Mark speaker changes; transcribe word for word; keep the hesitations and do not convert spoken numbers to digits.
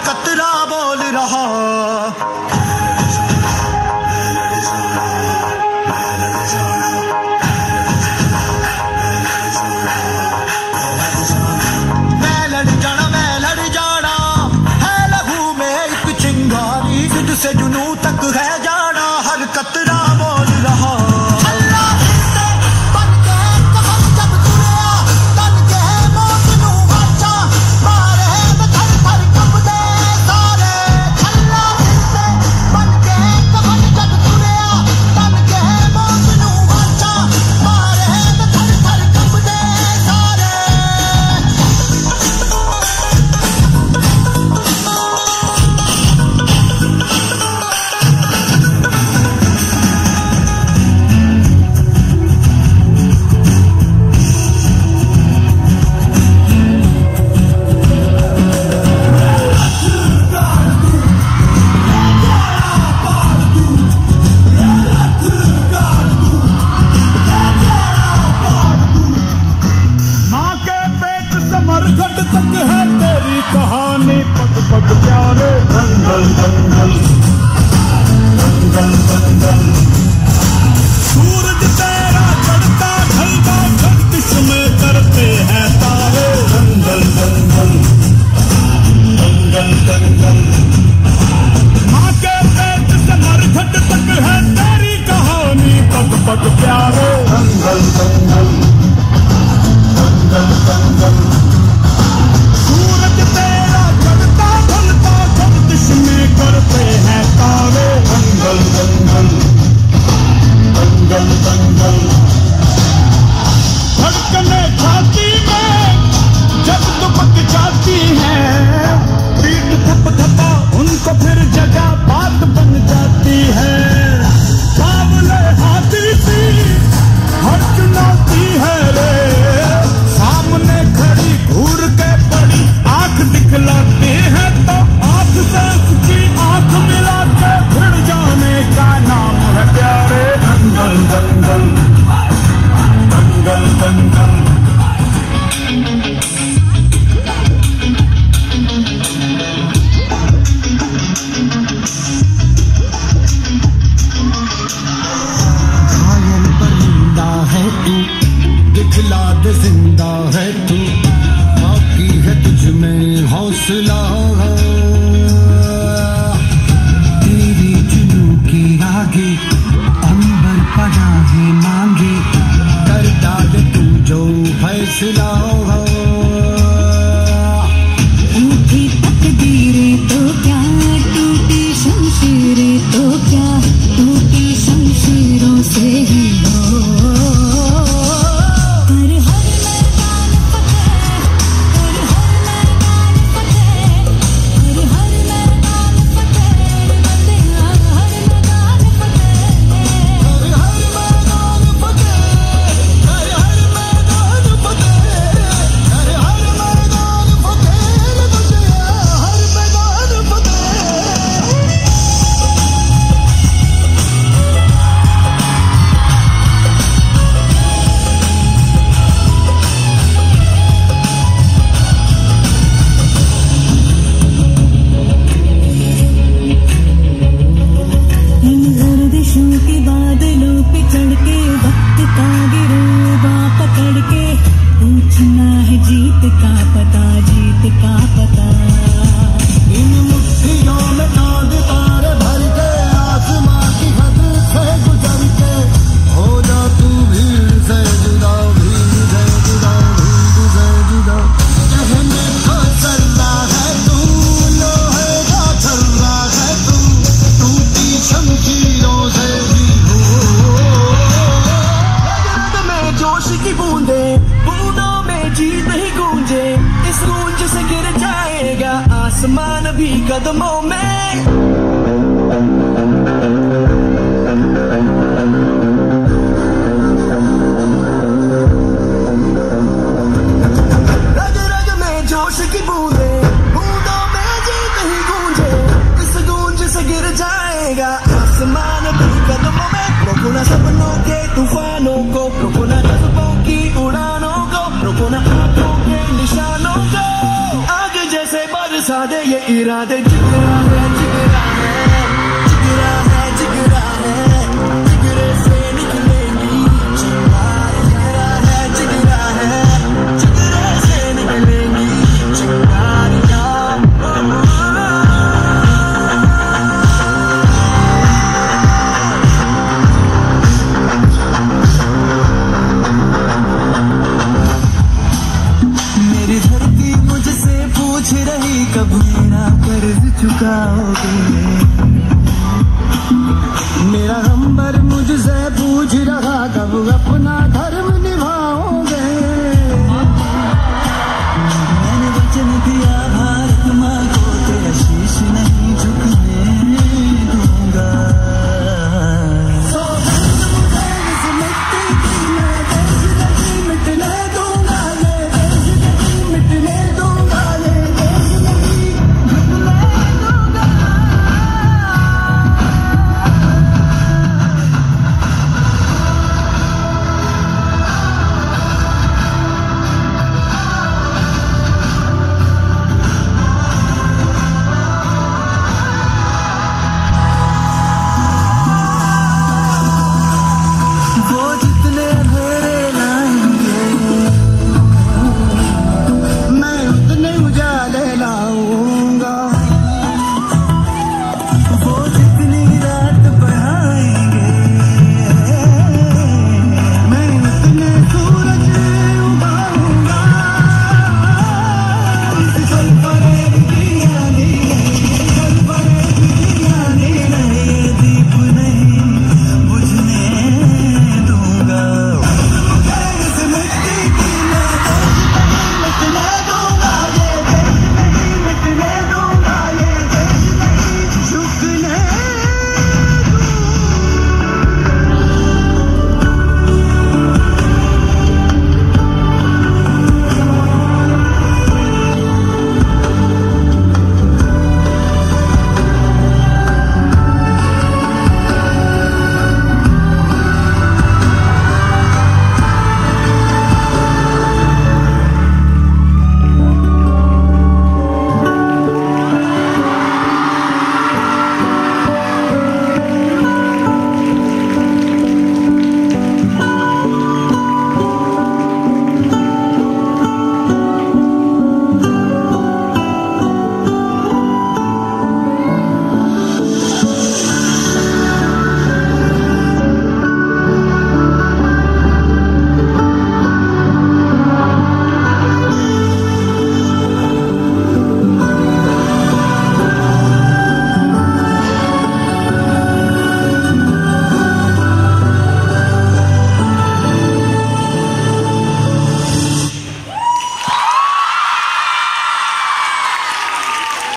Speaker 1: कतरा बोल रहा। मैं लड़ जाना मैं लड़ जाना है लहू में एक चिंगारी, सिद्ध से जुनू तक है जाना, हर कतरा बोल रहा।
Speaker 2: कहानी पग पग प्यारे दंगल दंगल दंगल दंगल। सूरज तेरा चढ़ता ढलता गर्दिश में करते हैं तारे दंगल दंगल दंगल दंगल। माँ के पेट से मरघट तक है तेरी कहानी पग पग प्यारे दंगल दंगल दंगल दंगल। सूरज तेरा चढ़ता ढलता गर्दिश में करते हैं तारे दंगल दंगल दंगल दंगल। धड़कने छाती में जब दुपक जाती है, पीठ थप थपा उनको फिर जगह बात बन जाती है। बावले हाथी सी हर चुनौती है रे, सामने खड़ी घूर के बड़ी आंख दिखलाते हैं तो आंख से उसकी आंख मिला के फिर जाने का नाम है प्यारे दंगल दंगल दंगल दंगल।
Speaker 1: घायल परिंदा है तू, दिखला दे जिंदा है तू, बाकी है तुझ में हौसला। तेरी जुनू की आगे अंबर पड़ा है मांगे, कर डाल तू जो फैसला।
Speaker 3: टूटी तकदीरें तो क्या, टूटी शमशीरें तो क्या, टूटी शमशीरों से ही हो। कर हर मैदान फतेह, कर हर मैदान फतेह, कर हर मैदान फतेह, बंदिया हर मैदान फतेह, कर हर मैदान फतेह, कर हर मैदान फतेह, कर हर मैदान फतेह, बंदिया हर मैदान फतेह। इन गर्दिशों के बादलों पे चढ़ के वक्त का गिरोबा पकड़ के पूछना है जीत का पता, जीत का पता।
Speaker 1: इन मुट्ठियों में चांद तारे भर के, आसमां की हद से गुजर के, हो जा तू भीड़ से जुदा, भीड़ से जुदा, भीड़ से जुदा। कहने को चलना है तू, लोहे का छल्ला है तू, टूटी शमशीरों से भी हो। रग रग में जोश की बूंदे, बूंदों में जीत ही गूंजे, इस गूंज से गिर जाएगा आसमान भी कदमों में। रग रग में जोश की बूंदे, बूंदों में जीत ही गूंजे, इस गूंज से गिर जाएगा आसमान भी कदमों में। रोको ना सपनों के तूफानों को, रोको ना जज्बों की उड़ानों को, रोको ना आंखों के निशानों को, आग जैसे बरसा दे ये
Speaker 2: ये इरादे जिगरा है जिगरा है जिगरा है जिगरा है जिगरे से निकलेगी जिगरा है जिगरा है जिगरे से निकलेगी चिंगारियां। मेरी धरती मुझसे पूछ रही कब मेरा कर्ज चुकाओगे, मेरा नंबर मुझसे पूछ रहा कब अपना धर्म